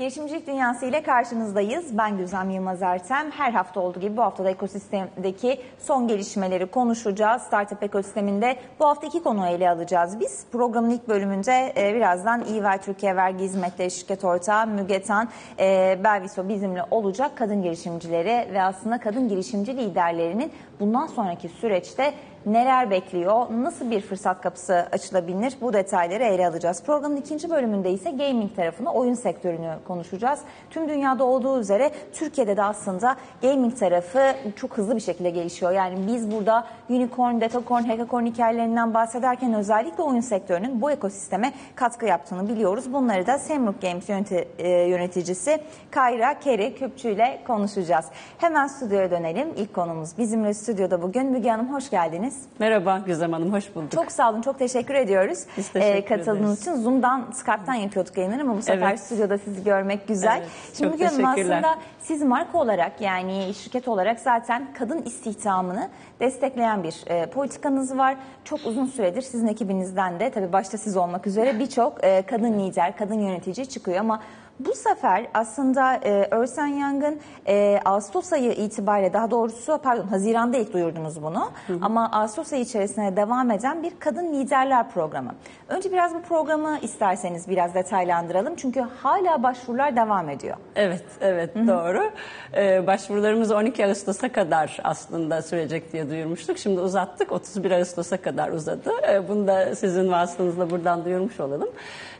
Girişimcilik Dünyası ile karşınızdayız. Ben Güzem Yılmaz Ertem. Her hafta olduğu gibi bu hafta da ekosistemdeki son gelişmeleri konuşacağız. Startup ekosisteminde bu hafta iki konuyu ele alacağız biz. Programın ilk bölümünde birazdan EY Türkiye Vergi Hizmetleri Şirket Ortağı Mügetan Belviso bizimle olacak. Kadın girişimcileri ve aslında kadın girişimci liderlerinin bundan sonraki süreçte neler bekliyor, nasıl bir fırsat kapısı açılabilir, bu detayları ele alacağız. Programın ikinci bölümünde ise gaming tarafını, oyun sektörünü konuşacağız. Tüm dünyada olduğu üzere Türkiye'de de aslında gaming tarafı çok hızlı bir şekilde gelişiyor. Yani biz burada unicorn, dekakorn, hekakorn hikayelerinden bahsederken özellikle oyun sektörünün bu ekosisteme katkı yaptığını biliyoruz. Bunları da Semruk Games yöneticisi Kayra Keri Küpçü ile konuşacağız. Hemen stüdyoya dönelim. İlk konumuz bizimle stüdyoda bugün. Müge Hanım hoş geldiniz. Merhaba Güzem Hanım, hoş bulduk. Çok sağ olun, çok teşekkür ediyoruz. Biz teşekkür katıldığınız için. Zoom'dan, Skype'tan yapıyorduk yayınları ama bu sefer stüdyoda sizi görmek güzel. Evet, Şimdi Müge Hanım, aslında siz marka olarak, yani şirket olarak zaten kadın istihdamını destekleyen bir politikanız var. Çok uzun süredir sizin ekibinizden de, tabii başta siz olmak üzere birçok kadın lider, kadın yönetici çıkıyor ama bu sefer aslında Ernst Young'ın Ağustos ayı itibariyle, daha doğrusu Haziran'da ilk duyurdunuz bunu. Ama Ağustos ayı içerisinde devam eden bir kadın liderler programı. Önce biraz bu programı isterseniz biraz detaylandıralım. Çünkü hala başvurular devam ediyor. Evet doğru. Başvurularımız 12 Ağustos'a kadar aslında sürecek diye duyurmuştuk. Şimdi uzattık, 31 Ağustos'a kadar uzadı. Bunu da sizin vasıtanızla buradan duyurmuş olalım.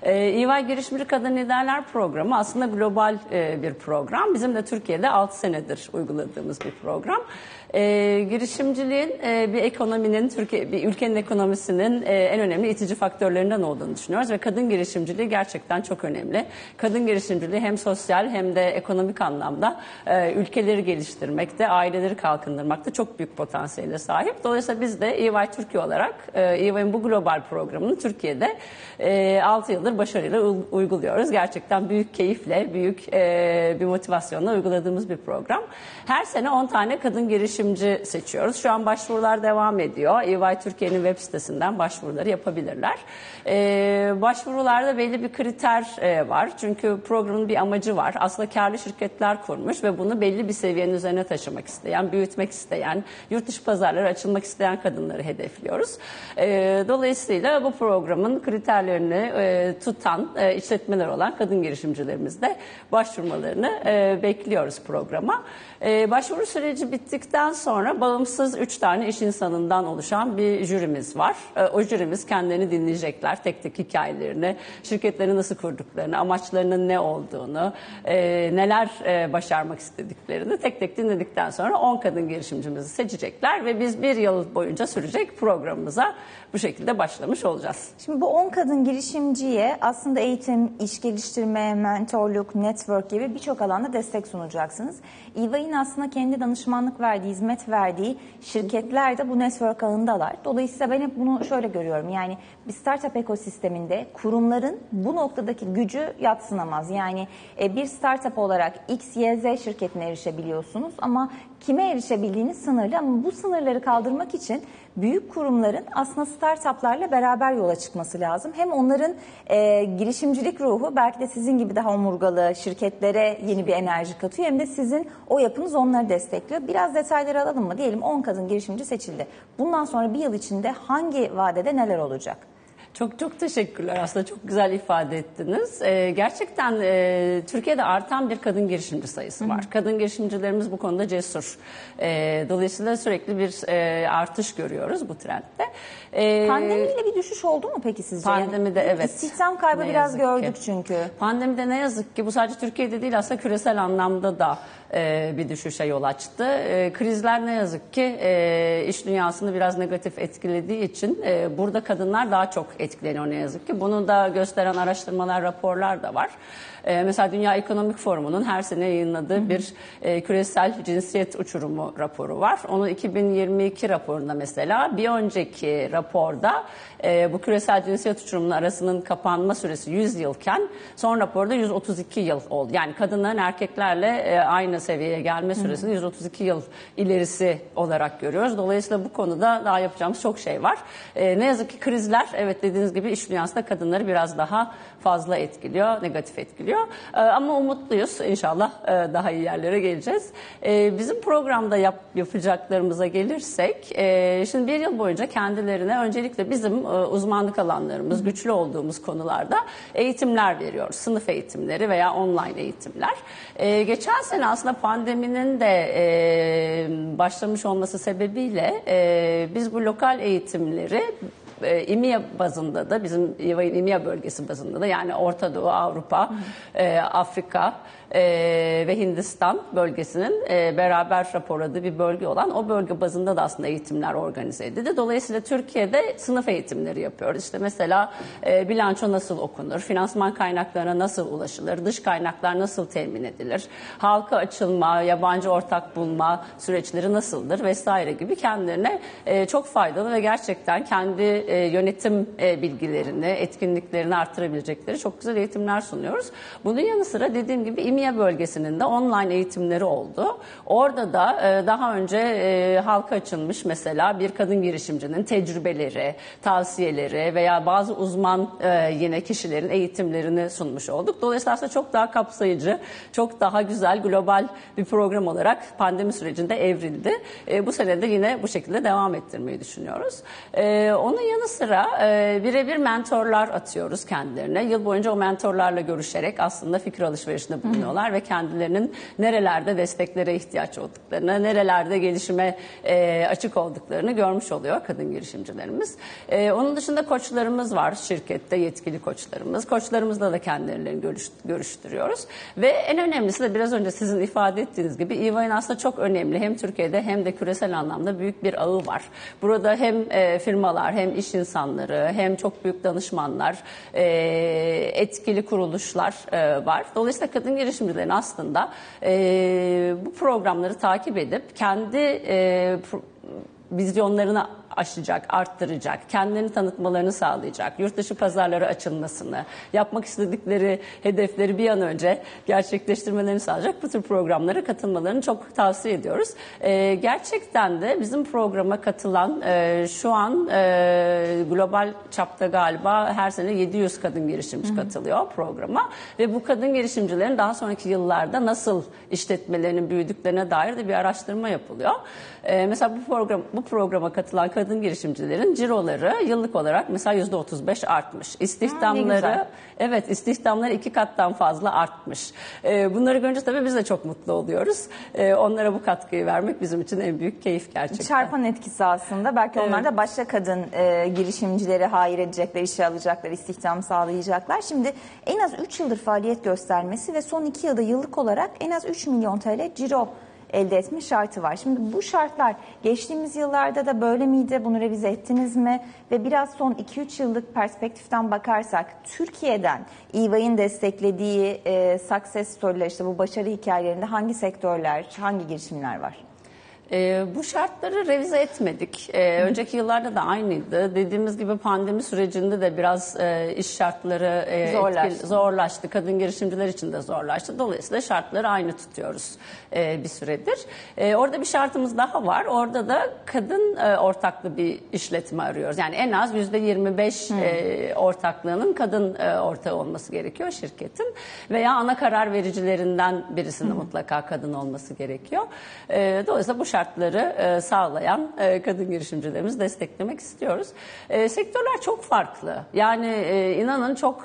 EY Girişimci Kadın Liderler Programı aslında global bir program. Bizim de Türkiye'de 6 senedir uyguladığımız bir program. Girişimciliğin bir ekonominin, bir ülkenin ekonomisinin en önemli itici faktörlerinden olduğunu düşünüyoruz ve kadın girişimciliği gerçekten çok önemli. Kadın girişimciliği hem sosyal hem de ekonomik anlamda ülkeleri geliştirmekte, aileleri kalkındırmakta çok büyük potansiyele sahip. Dolayısıyla biz de EY Türkiye olarak EY'nin bu global programını Türkiye'de 6 yıldır başarıyla uyguluyoruz. Gerçekten büyük keyifle, büyük bir motivasyonla uyguladığımız bir program. Her sene 10 tane kadın girişimci seçiyoruz. Şu an başvurular devam ediyor. EY Türkiye'nin web sitesinden başvuruları yapabilirler. Başvurularda belli bir kriter var. Çünkü programın bir amacı var. Aslında karlı şirketler kurmuş ve bunu belli bir seviyenin üzerine taşımak isteyen, büyütmek isteyen, yurt dışı pazarlara açılmak isteyen kadınları hedefliyoruz. Dolayısıyla bu programın kriterlerini tutan işletmeler olan kadın girişimcilerimiz de başvurmalarını bekliyoruz programa. Başvuru süreci bittikten sonra bağımsız 3 tane iş insanından oluşan bir jürimiz var. O jürimiz kendilerini dinleyecekler, tek tek hikayelerini, şirketleri nasıl kurduklarını, amaçlarının ne olduğunu, neler başarmak istediklerini tek tek dinledikten sonra 10 kadın girişimcimizi seçecekler ve biz 1 yıl boyunca sürecek programımıza bu şekilde başlamış olacağız. Şimdi bu 10 kadın girişimciye aslında eğitim, iş geliştirme, mentorluk, network gibi birçok alanda destek sunacaksınız. EY'nin aslında kendi danışmanlık verdiği, hizmet verdiği şirketler de bu network ağındalar. Dolayısıyla ben hep bunu şöyle görüyorum. Yani bir startup ekosisteminde kurumların bu noktadaki gücü yadsınamaz. Yani bir startup olarak X, Y, Z şirketine erişebiliyorsunuz ama kime erişebildiğiniz sınırlı, ama bu sınırları kaldırmak için büyük kurumların aslında startuplarla beraber yola çıkması lazım. Hem onların girişimcilik ruhu belki de sizin gibi daha omurgalı şirketlere yeni bir enerji katıyor, hem de sizin o yapınız onları destekliyor. Biraz detayları alalım mı? Diyelim 10 kadın girişimci seçildi. Bundan sonra bir yıl içinde hangi vadede neler olacak? Çok teşekkürler. Aslında çok güzel ifade ettiniz. Gerçekten Türkiye'de artan bir kadın girişimci sayısı var. Kadın girişimcilerimiz bu konuda cesur. Dolayısıyla sürekli bir artış görüyoruz bu trendde. Pandemiyle bir düşüş oldu mu peki sizce? Pandemide yani, evet. İstihdam kaybı biraz gördük çünkü. Pandemide ne yazık ki bu sadece Türkiye'de değil, aslında küresel anlamda da bir düşüşe yol açtı. Krizler ne yazık ki iş dünyasını biraz negatif etkilediği için burada kadınlar daha çok etkileniyor ne yazık ki. Bunu da gösteren araştırmalar, raporlar da var. Mesela Dünya Ekonomik Forumu'nun her sene yayınladığı bir küresel cinsiyet uçurumu raporu var. Onun 2022 raporunda mesela bir önceki raporda bu küresel cinsiyet uçurumunun arasının kapanma süresi 100 yılken son raporda 132 yıl oldu. Yani kadınların erkeklerle aynı aynı seviyeye gelme süresini 132 yıl ilerisi olarak görüyoruz. Dolayısıyla bu konuda daha yapacağımız çok şey var. Ne yazık ki krizler, evet dediğiniz gibi iş dünyasında kadınları biraz daha fazla etkiliyor, negatif etkiliyor. Ama umutluyuz. İnşallah daha iyi yerlere geleceğiz. Bizim programda yapacaklarımıza gelirsek, şimdi bir yıl boyunca kendilerine öncelikle bizim uzmanlık alanlarımız, güçlü olduğumuz konularda eğitimler veriyoruz. Sınıf eğitimleri veya online eğitimler. Geçen sene aslında pandeminin de başlamış olması sebebiyle biz bu lokal eğitimleri İMİA bazında da, bizim İVA'nın İMİA bölgesi bazında da, yani Orta Doğu, Avrupa, Afrika ve Hindistan bölgesinin beraber raporladığı bir bölge olan o bölge bazında da aslında eğitimler organize edildi. Dolayısıyla Türkiye'de sınıf eğitimleri yapıyoruz. İşte mesela bilanço nasıl okunur, finansman kaynaklarına nasıl ulaşılır, dış kaynaklar nasıl temin edilir, halka açılma, yabancı ortak bulma süreçleri nasıldır vesaire gibi kendilerine çok faydalı ve gerçekten kendi yönetim bilgilerini, etkinliklerini artırabilecekleri çok güzel eğitimler sunuyoruz. Bunun yanı sıra dediğim gibi İMİA bölgesinin de online eğitimleri oldu. Orada da daha önce halka açılmış mesela bir kadın girişimcinin tecrübeleri, tavsiyeleri veya bazı uzman yine kişilerin eğitimlerini sunmuş olduk. Dolayısıyla aslında çok daha kapsayıcı, çok daha güzel, global bir program olarak pandemi sürecinde evrildi. Bu sene de yine bu şekilde devam ettirmeyi düşünüyoruz. Onun yanı sıra birebir mentorlar atıyoruz kendilerine. Yıl boyunca o mentorlarla görüşerek aslında fikir alışverişinde bulunuyorlar ve kendilerinin nerelerde desteklere ihtiyaç olduklarını, nerelerde gelişime açık olduklarını görmüş oluyor kadın girişimcilerimiz. Onun dışında koçlarımız var şirkette, yetkili koçlarımız. Koçlarımızla da kendilerini görüştürüyoruz. Ve en önemlisi de biraz önce sizin ifade ettiğiniz gibi İVA'nın aslında çok önemli, hem Türkiye'de hem de küresel anlamda büyük bir ağı var. Burada hem firmalar, hem iş insanları, hem çok büyük danışmanlar, etkili kuruluşlar var. Dolayısıyla kadın girişimcilerin aslında bu programları takip edip kendi vizyonlarını aşacak, arttıracak, kendilerini tanıtmalarını sağlayacak, yurt dışı pazarlara açılmasını, yapmak istedikleri hedefleri bir an önce gerçekleştirmelerini sağlayacak bu tür programlara katılmalarını çok tavsiye ediyoruz. Gerçekten de bizim programa katılan şu an global çapta galiba her sene 700 kadın girişimci katılıyor programa ve bu kadın girişimcilerin daha sonraki yıllarda nasıl işletmelerinin büyüdüklerine dair de bir araştırma yapılıyor. Mesela bu programa katılan kadın girişimcilerin ciroları yıllık olarak mesela %35 artmış. İstihdamları, evet, istihdamları 2 kattan fazla artmış. Bunları görünce tabii biz de çok mutlu oluyoruz. Onlara bu katkıyı vermek bizim için en büyük keyif gerçekten. Çarpan etkisi aslında. Belki onlar da başka kadın girişimcileri hayır edecekler, işe alacaklar, istihdam sağlayacaklar. Şimdi en az 3 yıldır faaliyet göstermesi ve son 2 yılda yıllık olarak en az 3 milyon TL ciro elde etme şartı var. Şimdi bu şartlar geçtiğimiz yıllarda da böyle miydi? Bunu revize ettiniz mi? Ve biraz son 2-3 yıllık perspektiften bakarsak Türkiye'den İVA'nın desteklediği success story'ler, işte bu başarı hikayelerinde hangi sektörler, hangi girişimler var? Bu şartları revize etmedik. Önceki yıllarda da aynıydı. Dediğimiz gibi pandemi sürecinde de biraz iş şartları zorlaştı. Kadın girişimciler için de zorlaştı. Dolayısıyla şartları aynı tutuyoruz bir süredir. Orada bir şartımız daha var. Orada da kadın ortaklı bir işletme arıyoruz. Yani en az %25 ortaklığının kadın ortağı olması gerekiyor şirketin. Veya ana karar vericilerinden birisinin mutlaka kadın olması gerekiyor. Dolayısıyla bu şartları sağlayan kadın girişimcilerimizi desteklemek istiyoruz. Sektörler çok farklı. Yani inanın çok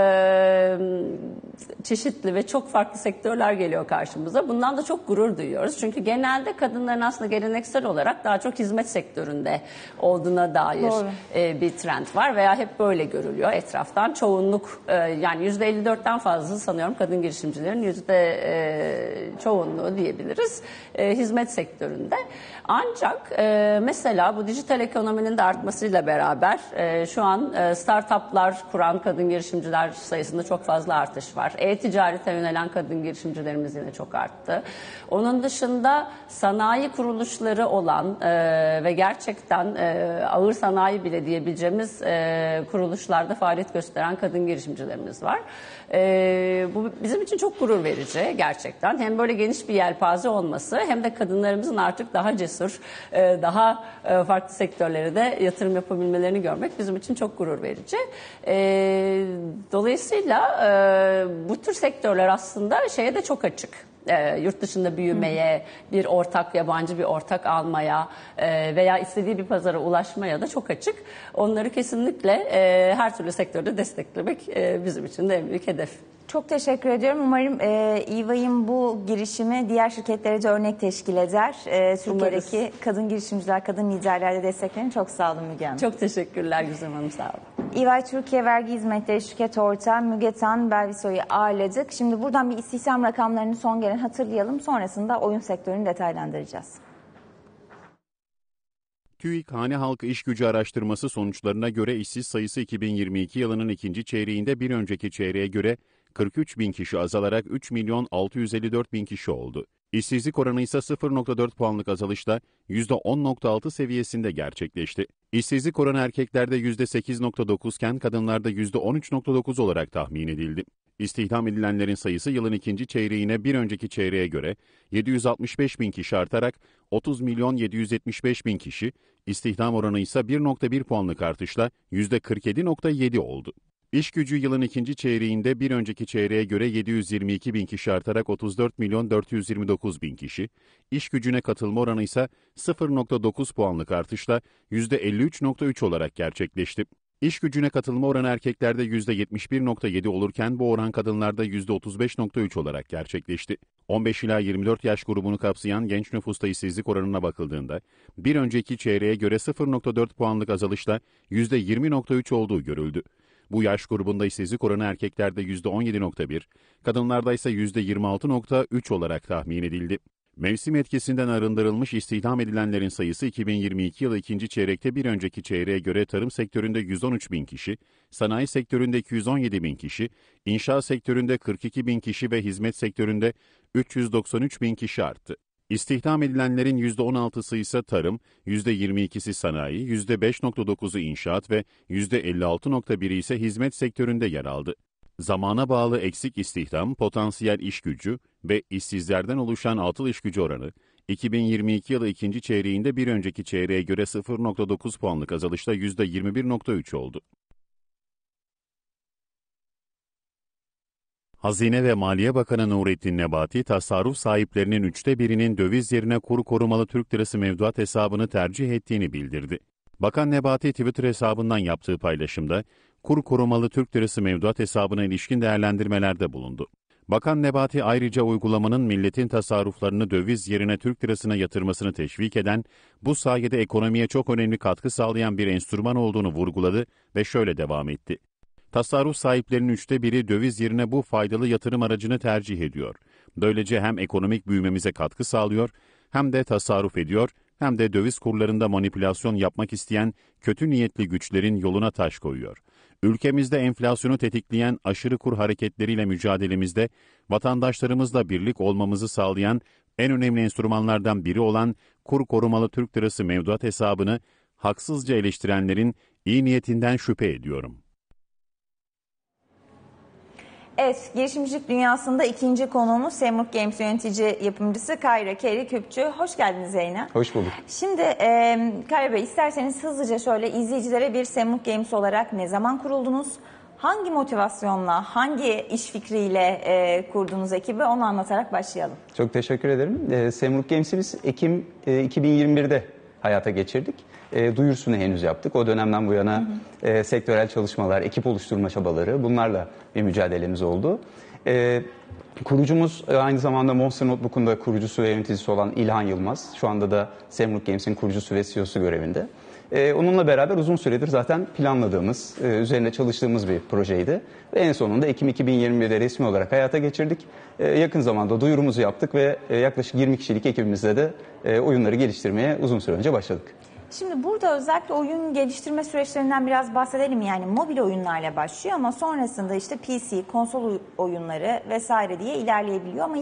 çeşitli ve çok farklı sektörler geliyor karşımıza. Bundan da çok gurur duyuyoruz. Çünkü genelde kadınların aslında geleneksel olarak daha çok hizmet sektöründe olduğuna dair bir trend var veya hep böyle görülüyor etraftan. Çoğunluk yani %54'ten fazlası sanıyorum kadın girişimcilerin çoğunluğu diyebiliriz hizmet sektöründe. Ancak mesela bu dijital ekonominin de artmasıyla beraber şu an startuplar kuran kadın girişimciler sayısında çok fazla artış var. E-ticarete yönelen kadın girişimcilerimiz yine çok arttı. Onun dışında sanayi kuruluşları olan ve gerçekten ağır sanayi bile diyebileceğimiz kuruluşlarda faaliyet gösteren kadın girişimcilerimiz var. Bu bizim için çok gurur verici gerçekten. Hem böyle geniş bir yelpaze olması hem de kadınlarımızın artık daha cesur, daha farklı sektörlere de yatırım yapabilmelerini görmek bizim için çok gurur verici. Dolayısıyla bu tür sektörler aslında şeye de çok açık. Yurt dışında büyümeye, bir ortak, yabancı bir ortak almaya veya istediği bir pazara ulaşmaya da çok açık. Onları kesinlikle her türlü sektörde desteklemek bizim için de en büyük hedef. Çok teşekkür ediyorum. Umarım EY'in bu girişimi diğer şirketlere de örnek teşkil eder. Türkiye'deki kadın girişimciler, kadın liderlerle desteklerini çok sağ olun Müge Hanım. Çok teşekkürler Güzem Hanım, sağ olun. EY Türkiye Vergi Hizmetleri Şirket Ortağı Müge Tan Belvisoy'u ağırladık. Şimdi buradan bir istihdam rakamlarını son gelen hatırlayalım. Sonrasında oyun sektörünü detaylandıracağız. TÜİK Hane Halkı İş Gücü Araştırması sonuçlarına göre işsiz sayısı 2022 yılının ikinci çeyreğinde bir önceki çeyreğe göre 43 bin kişi azalarak 3 milyon 654 bin kişi oldu. İşsizlik oranı ise 0,4 puanlık azalışla %10,6 seviyesinde gerçekleşti. İşsizlik oranı erkeklerde %8,9 iken kadınlarda %13,9 olarak tahmin edildi. İstihdam edilenlerin sayısı yılın ikinci çeyreğine bir önceki çeyreğe göre 765 bin kişi artarak 30 milyon 775 bin kişi, istihdam oranı ise 1,1 puanlık artışla %47,7 oldu. İş gücü yılın ikinci çeyreğinde bir önceki çeyreğe göre 722 bin kişi artarak 34 milyon 429 bin kişi, iş gücüne katılma oranı ise 0,9 puanlık artışla %53,3 olarak gerçekleşti. İş gücüne katılma oranı erkeklerde %71,7 olurken bu oran kadınlarda %35,3 olarak gerçekleşti. 15 ila 24 yaş grubunu kapsayan genç nüfusta işsizlik oranına bakıldığında bir önceki çeyreğe göre 0,4 puanlık azalışla %20,3 olduğu görüldü. Bu yaş grubunda işsizlik oranı erkeklerde %17,1, kadınlarda ise %26,3 olarak tahmin edildi. Mevsim etkisinden arındırılmış istihdam edilenlerin sayısı 2022 yılı ikinci çeyrekte bir önceki çeyreğe göre tarım sektöründe 113 bin kişi, sanayi sektöründe 217 bin kişi, inşaat sektöründe 42 bin kişi ve hizmet sektöründe 393 bin kişi arttı. İstihdam edilenlerin %16'sı ise tarım, %22'si sanayi, %5,9'u inşaat ve %56,1'i ise hizmet sektöründe yer aldı. Zamana bağlı eksik istihdam, potansiyel iş gücü ve işsizlerden oluşan atıl iş gücü oranı, 2022 yılı ikinci çeyreğinde bir önceki çeyreğe göre 0,9 puanlık azalışla %21,3 oldu. Hazine ve Maliye Bakanı Nurettin Nebati, tasarruf sahiplerinin 1/3'ünün döviz yerine kur korumalı Türk lirası mevduat hesabını tercih ettiğini bildirdi. Bakan Nebati, Twitter hesabından yaptığı paylaşımda, kur korumalı Türk lirası mevduat hesabına ilişkin değerlendirmelerde bulundu. Bakan Nebati ayrıca uygulamanın milletin tasarruflarını döviz yerine Türk lirasına yatırmasını teşvik eden, bu sayede ekonomiye çok önemli katkı sağlayan bir enstrüman olduğunu vurguladı ve şöyle devam etti. Tasarruf sahiplerinin 1/3'ü döviz yerine bu faydalı yatırım aracını tercih ediyor. Böylece hem ekonomik büyümemize katkı sağlıyor, hem de tasarruf ediyor, hem de döviz kurlarında manipülasyon yapmak isteyen kötü niyetli güçlerin yoluna taş koyuyor. Ülkemizde enflasyonu tetikleyen aşırı kur hareketleriyle mücadelemizde vatandaşlarımızla birlik olmamızı sağlayan en önemli enstrümanlardan biri olan kur korumalı Türk lirası mevduat hesabını haksızca eleştirenlerin iyi niyetinden şüphe ediyorum. Evet, girişimcilik dünyasında ikinci konuğumuz Semruh Games yönetici yapımcısı Kayra Keri Küpçü. Hoş geldiniz yayına. Hoş bulduk. Şimdi Kayra Bey, isterseniz hızlıca şöyle izleyicilere bir Semruh Games olarak ne zaman kuruldunuz? Hangi motivasyonla, hangi iş fikriyle kurduğunuz ekibi, onu anlatarak başlayalım. Çok teşekkür ederim. Semruh Games'i biz Ekim 2021'de hayata geçirdik. Duyurusunu henüz yaptık. O dönemden bu yana sektörel çalışmalar, ekip oluşturma çabaları, bunlarla bir mücadelemiz oldu. Kurucumuz aynı zamanda Monster Notebook'un da kurucusu ve yöneticisi olan İlhan Yılmaz. Şu anda da Semruh Games'in kurucusu ve CEO'su görevinde. Onunla beraber uzun süredir zaten planladığımız, üzerine çalıştığımız bir projeydi. Ve en sonunda Ekim 2021'de resmi olarak hayata geçirdik. Yakın zamanda duyurumuzu yaptık ve yaklaşık 20 kişilik ekibimizle de oyunları geliştirmeye uzun süre önce başladık. Şimdi burada özellikle oyun geliştirme süreçlerinden biraz bahsedelim. Yani mobil oyunlarla başlıyor ama sonrasında işte PC, konsol oyunları vesaire diye ilerleyebiliyor. Ama ilk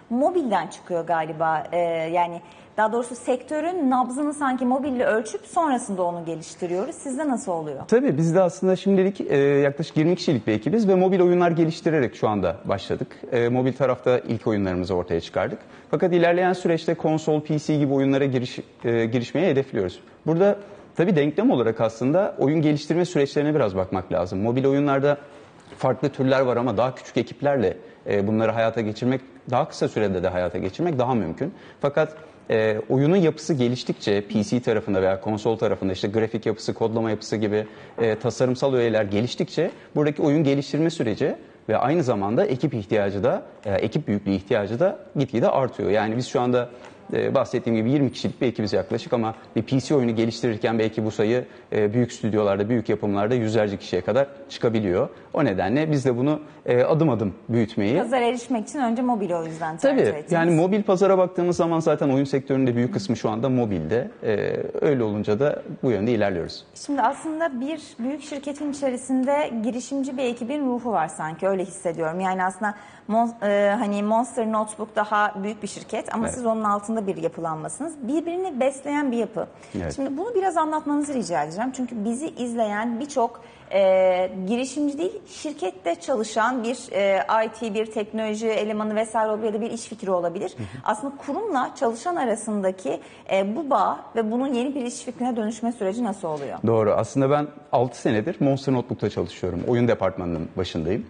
mobilden çıkıyor galiba. Yani daha doğrusu sektörün nabzını sanki mobille ölçüp sonrasında onu geliştiriyoruz. Sizde nasıl oluyor? Tabii biz de aslında şimdilik yaklaşık 20 kişilik bir ekibiz ve mobil oyunlar geliştirerek şu anda başladık. Mobil tarafta ilk oyunlarımızı ortaya çıkardık. Fakat ilerleyen süreçte konsol, PC gibi oyunlara girişmeye hedefliyoruz. Burada tabii denklem olarak aslında oyun geliştirme süreçlerine biraz bakmak lazım. Mobil oyunlarda farklı türler var ama daha küçük ekiplerle bunları hayata geçirmek, daha kısa sürede de hayata geçirmek daha mümkün. Fakat oyunun yapısı geliştikçe PC tarafında veya konsol tarafında işte grafik yapısı, kodlama yapısı gibi tasarımsal öğeler geliştikçe buradaki oyun geliştirme süreci ve aynı zamanda ekip ihtiyacı da, ekip büyüklüğü ihtiyacı da gitgide artıyor. Yani biz şu anda bahsettiğim gibi 20 kişilik bir ekibiz yaklaşık ama bir PC oyunu geliştirirken belki bu sayı büyük stüdyolarda, büyük yapımlarda yüzlerce kişiye kadar çıkabiliyor. O nedenle biz de bunu adım adım büyütmeyi... Pazara erişmek için önce mobil o yüzden tercih ettiniz. Tabii yani mobil pazara baktığımız zaman zaten oyun sektöründe büyük kısmı şu anda mobilde. Öyle olunca da bu yönde ilerliyoruz. Şimdi aslında bir büyük şirketin içerisinde girişimci bir ekibin ruhu var sanki, öyle hissediyorum. Yani aslında hani Monster Notebook daha büyük bir şirket ama siz onun altında bir yapılanmasınız. Birbirini besleyen bir yapı. Evet. Şimdi bunu biraz anlatmanızı rica edeceğim. Çünkü bizi izleyen birçok girişimci değil, şirkette çalışan bir IT, bir teknoloji elemanı vesaire olabilir ya da bir iş fikri olabilir. Aslında kurumla çalışan arasındaki bu bağ ve bunun yeni bir iş fikrine dönüşme süreci nasıl oluyor? Doğru. Aslında ben 6 senedir Monster Notebook'ta çalışıyorum. Oyun departmanının başındayım.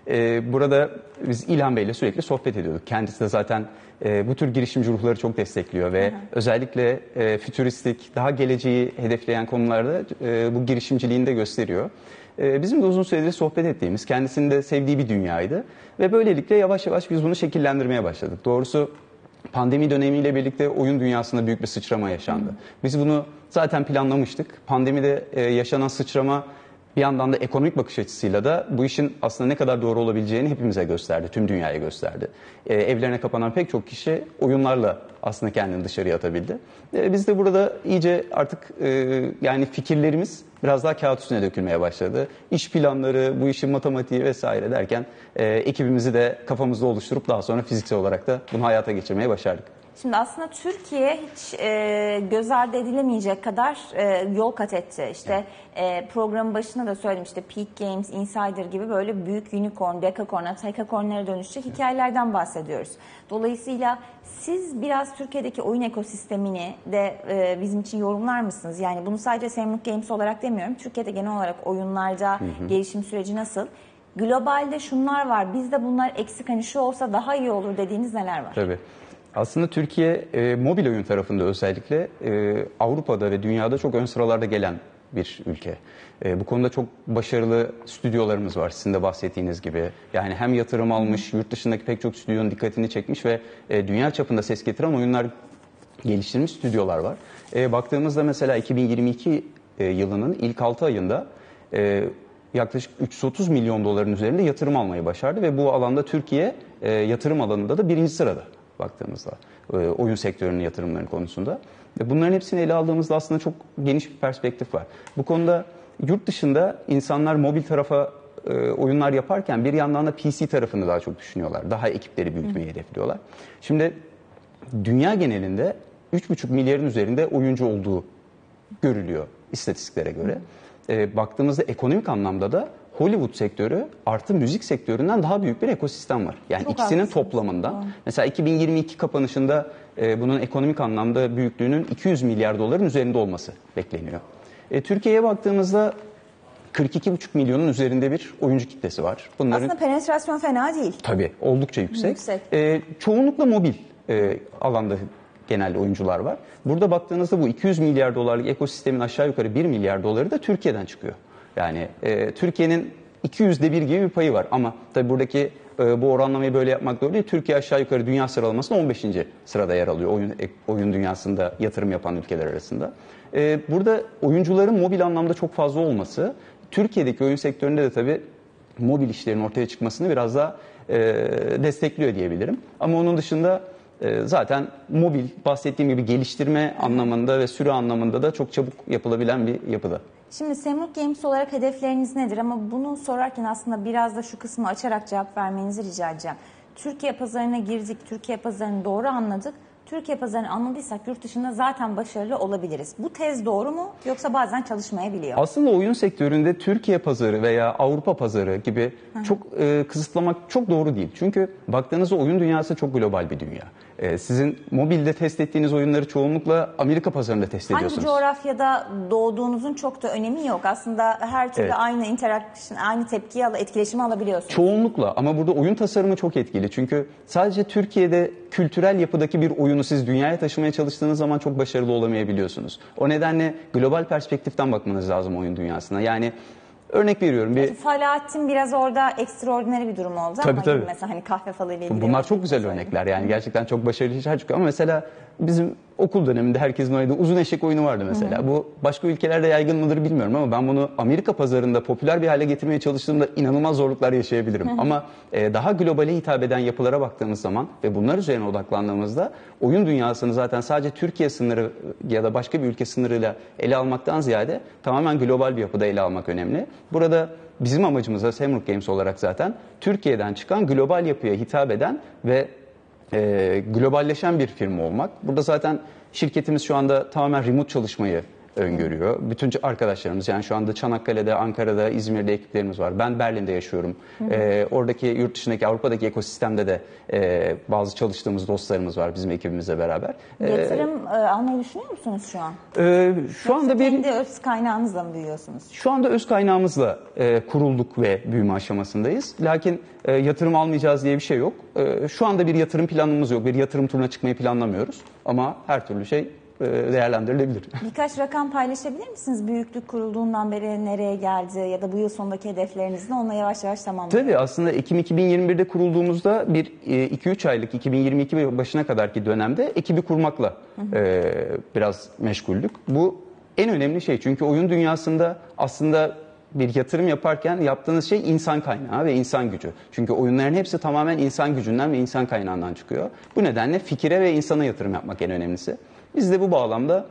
Burada biz İlhan Bey'le sürekli sohbet ediyorduk. Kendisi de zaten bu tür girişimci ruhları çok destekliyor ve özellikle fütüristik, daha geleceği hedefleyen konularda bu girişimciliğini de gösteriyor. Bizim de uzun süredir sohbet ettiğimiz, kendisinin de sevdiği bir dünyaydı ve böylelikle yavaş yavaş biz bunu şekillendirmeye başladık. Doğrusu pandemi dönemiyle birlikte oyun dünyasında büyük bir sıçrama yaşandı. Biz bunu zaten planlamıştık. Pandemide yaşanan sıçrama bir yandan da ekonomik bakış açısıyla da bu işin aslında ne kadar doğru olabileceğini hepimize gösterdi, tüm dünyaya gösterdi. Evlerine kapanan pek çok kişi oyunlarla aslında kendini dışarıya atabildi. Biz de burada iyice artık yani fikirlerimiz biraz daha kağıt üstüne dökülmeye başladı. İş planları, bu işin matematiği vesaire derken ekibimizi de kafamızda oluşturup daha sonra fiziksel olarak da bunu hayata geçirmeye başardık. Şimdi aslında Türkiye hiç göz ardı edilemeyecek kadar yol kat etti. İşte programın başında da söyledim, işte Peak Games, Insider gibi böyle büyük unicorn, dekakorn, tekakornlara dönüşecek hikayelerden bahsediyoruz. Dolayısıyla siz biraz Türkiye'deki oyun ekosistemini de bizim için yorumlar mısınız? Yani bunu sadece Semruh Games olarak demiyorum. Türkiye'de genel olarak oyunlarda gelişim süreci nasıl? Globalde şunlar var, bizde bunlar eksik, hani şu olsa daha iyi olur dediğiniz neler var? Tabii. Aslında Türkiye mobil oyun tarafında özellikle Avrupa'da ve dünyada çok ön sıralarda gelen bir ülke. Bu konuda çok başarılı stüdyolarımız var sizin de bahsettiğiniz gibi. Yani hem yatırım almış, yurt dışındaki pek çok stüdyonun dikkatini çekmiş ve dünya çapında ses getiren oyunlar geliştirmiş stüdyolar var. Baktığımızda mesela 2022 yılının ilk 6 ayında yaklaşık 330 milyon doların üzerinde yatırım almayı başardı ve bu alanda Türkiye yatırım alanında da 1. sırada. Baktığımızda oyun sektörünün yatırımları konusunda. Bunların hepsini ele aldığımızda aslında çok geniş bir perspektif var. Bu konuda yurt dışında insanlar mobil tarafa oyunlar yaparken bir yandan da PC tarafını daha çok düşünüyorlar. Daha ekipleri büyütmeyi hedefliyorlar. Şimdi dünya genelinde 3,5 milyarın üzerinde oyuncu olduğu görülüyor istatistiklere göre. Baktığımızda ekonomik anlamda da Hollywood sektörü artı müzik sektöründen daha büyük bir ekosistem var. Yani çok ikisinin haklısınız. toplamından. Mesela 2022 kapanışında bunun ekonomik anlamda büyüklüğünün 200 milyar doların üzerinde olması bekleniyor. Türkiye'ye baktığımızda 42,5 milyonun üzerinde bir oyuncu kitlesi var. Bunların Aslında penetrasyon fena değil. tabii oldukça yüksek. Çoğunlukla mobil alanda genelde oyuncular var. Burada baktığınızda bu 200 milyar dolarlık ekosistemin aşağı yukarı 1 milyar doları da Türkiye'den çıkıyor. Yani Türkiye'nin 200'de 1 gibi bir payı var ama tabii buradaki bu oranlamayı böyle yapmak doğru değil. Türkiye aşağı yukarı dünya sıralamasında 15. sırada yer alıyor oyun dünyasında yatırım yapan ülkeler arasında. Burada oyuncuların mobil anlamda çok fazla olması Türkiye'deki oyun sektöründe de tabii mobil işlerin ortaya çıkmasını biraz daha destekliyor diyebilirim. Ama onun dışında zaten mobil bahsettiğim gibi geliştirme anlamında ve süre anlamında da çok çabuk yapılabilen bir yapıda. Şimdi Semruh Games olarak hedefleriniz nedir? Ama bunu sorarken aslında biraz da şu kısmı açarak cevap vermenizi rica edeceğim. Türkiye pazarına girdik, Türkiye pazarını doğru anladık. Türkiye pazarını anladıysak yurt dışında zaten başarılı olabiliriz. Bu tez doğru mu yoksa bazen çalışmayabiliyor? Aslında oyun sektöründe Türkiye pazarı veya Avrupa pazarı gibi çok kısıtlamak çok doğru değil. Çünkü baktığınızda oyun dünyası çok global bir dünya. Sizin mobilde test ettiğiniz oyunları çoğunlukla Amerika pazarında test ediyorsunuz. Hangi coğrafyada doğduğunuzun çok da önemi yok. Aslında her türlü Evet. aynı interaction, aynı tepkiyi, etkileşimi alabiliyorsunuz. Çoğunlukla, ama burada oyun tasarımı çok etkili. Çünkü sadece Türkiye'de kültürel yapıdaki bir oyunu siz dünyaya taşımaya çalıştığınız zaman çok başarılı olamayabiliyorsunuz. O nedenle global perspektiften bakmanız lazım oyun dünyasına. Yani örnek veriyorum. Falahattin biraz orada ekstraordinary bir durum oldu ama Tabii. mesela hani kahve falıyla ilgili. Bunlar çok güzel örnekler, yani gerçekten çok başarılı işler çıkıyor. Ama mesela bizim okul döneminde herkesin oynadığı uzun eşek oyunu vardı mesela. Bu başka ülkelerde yaygın mıdır bilmiyorum ama ben bunu Amerika pazarında popüler bir hale getirmeye çalıştığımda inanılmaz zorluklar yaşayabilirim. Ama daha globale hitap eden yapılara baktığımız zaman ve bunlar üzerine odaklandığımızda oyun dünyasını zaten sadece Türkiye sınırı ya da başka bir ülke sınırıyla ele almaktan ziyade tamamen global bir yapıda ele almak önemli. Burada bizim amacımız da Semruh Games olarak zaten Türkiye'den çıkan global yapıya hitap eden ve globalleşen bir firma olmak. Burada zaten şirketimiz şu anda tamamen remote çalışmayı öngörüyor. Bütün arkadaşlarımız, yani şu anda Çanakkale'de, Ankara'da, İzmir'de ekiplerimiz var. Ben Berlin'de yaşıyorum. Oradaki yurt dışındaki, Avrupa'daki ekosistemde de bazı çalıştığımız dostlarımız var bizim ekibimizle beraber. Yatırım almayı düşünüyor musunuz şu an? Şu anda Kendi öz kaynağınızla mı büyüyorsunuz? Şu anda öz kaynağımızla kurulduk ve büyüme aşamasındayız. Lakin yatırım almayacağız diye bir şey yok. Şu anda bir yatırım planımız yok. Bir yatırım turuna çıkmayı planlamıyoruz. Ama her türlü şey değerlendirilebilir. Birkaç rakam paylaşabilir misiniz? Büyüklük kurulduğundan beri nereye geldi ya da bu yıl sonundaki hedeflerinizle onunla yavaş yavaş tamamlayalım. Tabii aslında Ekim 2021'de kurulduğumuzda bir 2-3 aylık 2022 başına kadarki dönemde ekibi kurmakla biraz meşguldük. Bu en önemli şey, çünkü oyun dünyasında aslında bir yatırım yaparken yaptığınız şey insan kaynağı ve insan gücü. Çünkü oyunların hepsi tamamen insan gücünden ve insan kaynağından çıkıyor. Bu nedenle fikire ve insana yatırım yapmak en önemlisi. Biz de bu bağlamda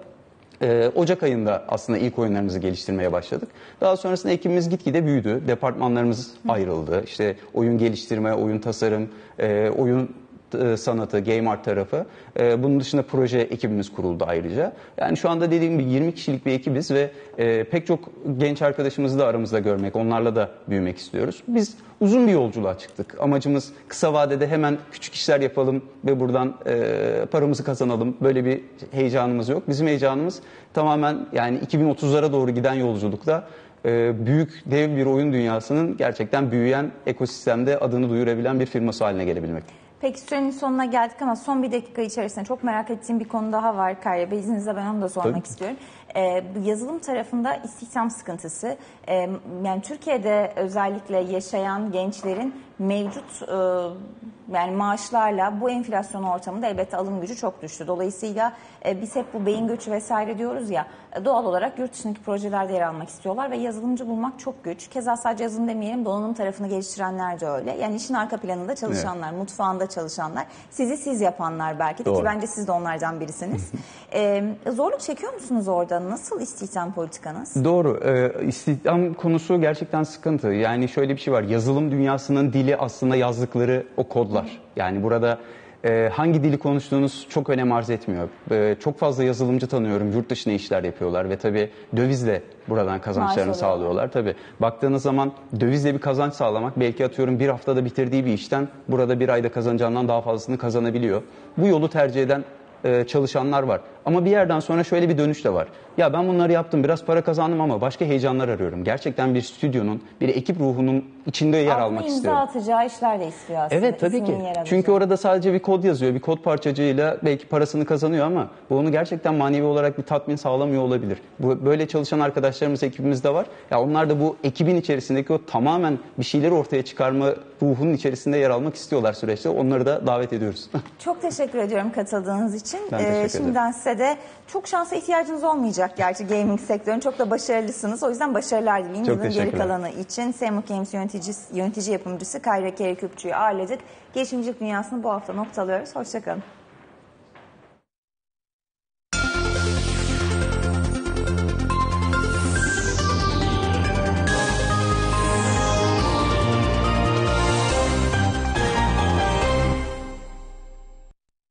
Ocak ayında aslında ilk oyunlarımızı geliştirmeye başladık. Daha sonrasında ekibimiz gitgide büyüdü. Departmanlarımız ayrıldı. İşte oyun geliştirme, oyun tasarım, oyun sanatı, game art tarafı. Bunun dışında proje ekibimiz kuruldu ayrıca. Yani şu anda dediğim gibi 20 kişilik bir ekibiz ve pek çok genç arkadaşımızı da aramızda görmek, onlarla da büyümek istiyoruz. Biz uzun bir yolculuğa çıktık. Amacımız kısa vadede hemen küçük işler yapalım ve buradan paramızı kazanalım. Böyle bir heyecanımız yok. Bizim heyecanımız tamamen yani 2030'lara doğru giden yolculukta büyük, dev bir oyun dünyasının gerçekten büyüyen ekosistemde adını duyurabilen bir firması haline gelebilmek. Peki sürenin sonuna geldik ama son bir dakika içerisinde çok merak ettiğim bir konu daha var Kayra Bey. İzninizle ben onu da sormak istiyorum. Yazılım tarafında istihdam sıkıntısı. Yani Türkiye'de özellikle yaşayan gençlerin mevcut yani maaşlarla bu enflasyon ortamında elbette alım gücü çok düştü. Dolayısıyla biz hep bu beyin göçü vesaire diyoruz ya, doğal olarak yurt dışındaki projelerde yer almak istiyorlar ve yazılımcı bulmak çok güç. Keza sadece yazılım demeyelim, donanım tarafını geliştirenler de öyle. Yani işin arka planında çalışanlar, mutfağında çalışanlar, siz yapanlar belki de, ki bence siz de onlardan birisiniz. Zorluk çekiyor musunuz orada? Nasıl istihdam politikanız? Doğru. İstihdam konusu gerçekten sıkıntı. Yani şöyle bir şey var. Yazılım dünyasının dili aslında yazdıkları o kodlar. Yani burada hangi dili konuştuğunuz çok önem arz etmiyor. Çok fazla yazılımcı tanıyorum. Yurt dışına işler yapıyorlar ve tabii dövizle buradan kazançlarını sağlıyorlar. Tabii baktığınız zaman dövizle bir kazanç sağlamak, belki atıyorum bir haftada bitirdiği bir işten burada bir ayda kazanacağından daha fazlasını kazanabiliyor. Bu yolu tercih eden çalışanlar var. Ama bir yerden sonra şöyle bir dönüş de var. Ya ben bunları yaptım, biraz para kazandım ama başka heyecanlar arıyorum. Gerçekten bir stüdyonun, bir ekip ruhunun içinde yer almak istiyorum. İmza atacağı işler de istiyor aslında. Evet, tabii ki. Çünkü orada sadece bir kod yazıyor, bir kod parçacığıyla belki parasını kazanıyor ama bu onu gerçekten manevi olarak bir tatmin sağlamıyor olabilir. Böyle çalışan arkadaşlarımız ekibimizde var. Ya onlar da bu ekibin içerisindeki o tamamen bir şeyleri ortaya çıkarma ruhunun içerisinde yer almak istiyorlar süreçte. Onları da davet ediyoruz. Çok teşekkür ediyorum katıldığınız için. Ben teşekkür ederim. Şimdiden size de çok şansa ihtiyacınız olmayacak gerçi gaming sektörün. Çok da başarılısınız. O yüzden başarılar dileyim. Yılın geri kalanı için Semruh Games yönetici yapımcısı Kayra Keriküpçü'yü ağırladık. Girişimcilik dünyasını bu hafta noktalıyoruz. Hoşçakalın.